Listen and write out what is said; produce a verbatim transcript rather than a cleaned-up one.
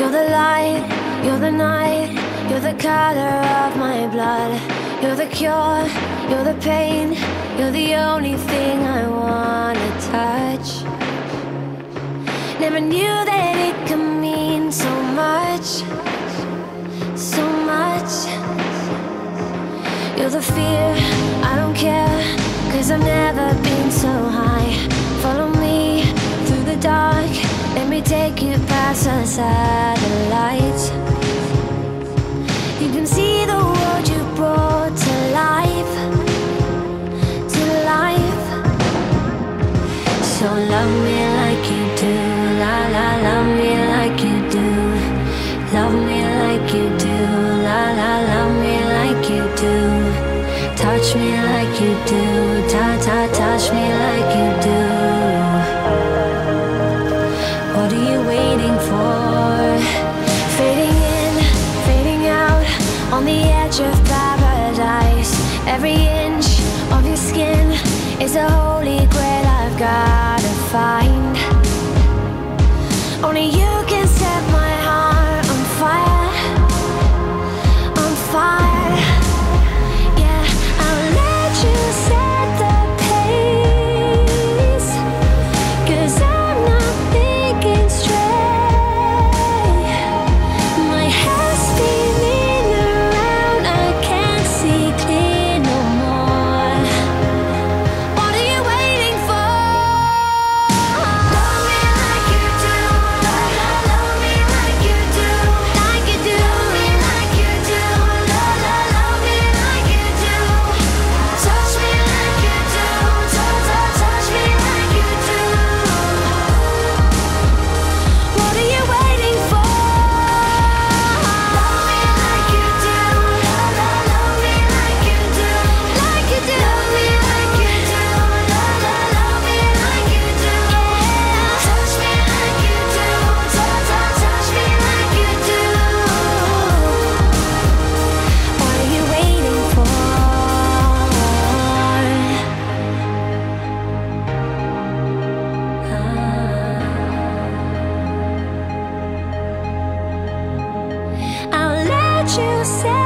You're the light, you're the night, you're the color of my blood. You're the cure, you're the pain, you're the only thing I wanna touch. Never knew that it could mean so much, so much. You're the fear, I don't care, 'cause I've never been so high. Follow me through the dark, let me take you past the satellites. You can see the world you brought to life, to life. So love me like you do, la la, love me like you do. Love me like you do, la la, love me like you do. Touch me like you do, ta ta, touch me like you do. What are you waiting for? Fading in, fading out, on the edge of paradise. Every inch of your skin is a holy grail I've gotta find. Only you can set my heart on fire, on fire. Yeah, I'll let you set the pace, 'cause I'm not thinking straight. My head's spinning around, I can't see clear no more. What are you waiting for? Love me like you do, la la, love me like you do, like you do. Love me like you do, la la, love me like you do. Touch me like you do, touch, touch, touch me like you do. What are you waiting for? Love me like you do, la la, love me like you do, like you do. Love me like you do, la la, love me like you do. Touch me like you do, touch, touch, touch me like you do. What are you waiting for? I'll let you say